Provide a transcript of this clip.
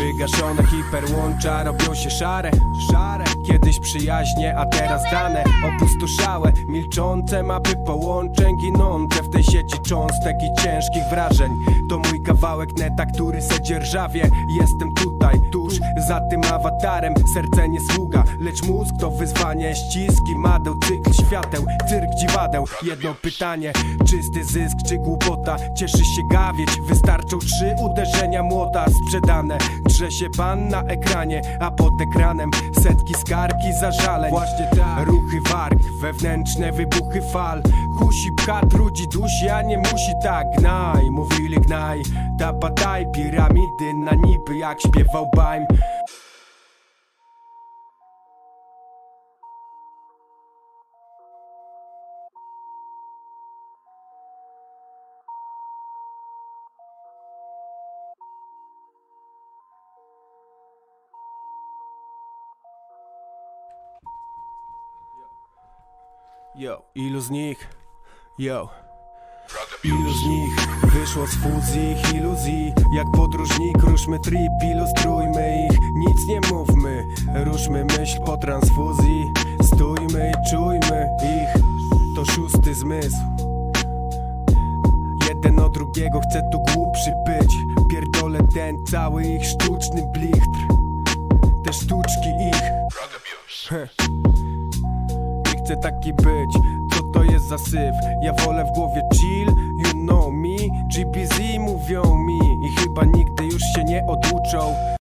Wygaszone hiperłącza robią się szare. Kiedyś przyjaźnie, a teraz dane opustoszałe, milczące mapy połączeń, ginące w tej sieci cząstek i ciężkich wrażeń. To mój kawałek neta, który se dzierżawie. Jestem tutaj, tuż za tym awatarem. Serce nie sługa, lecz mózg to wyzwanie. Ściski, madeł, cykl świateł, cyrk dziwadeł. Jedno pytanie, czysty zysk czy głupota? Cieszy się gawieć, wystarczą 3 uderzenia młota. Sprzedane, drze się pan na ekranie, a pod ekranem setki skargi zażaleń. Właśnie tak, ruchy warg, wewnętrzne wybuchy fal. Kusi, pcha, trudzi, dusi, a nie musi tak. Gnaj, mówili gnaj, tapataj, piramidy na niby, jak śpiewał Baim. Yo, ilu z nich? Yo. Ilu z nich wyszło z fuzji ich iluzji? Jak podróżnik ruszmy trip, ilustrujmy ich. Nic nie mówmy, ruszmy myśl po transfuzji. Stójmy i czujmy ich, to 6. zmysł. Jeden od drugiego chce tu głupszy być. Pierdolę ten cały ich sztuczny blichtr. Te sztuczki ich. Nie chcę taki być, co to jest za syf? Ja wolę w głowie chill, you know me. GBZ mówią mi i chyba nigdy już się nie oduczą.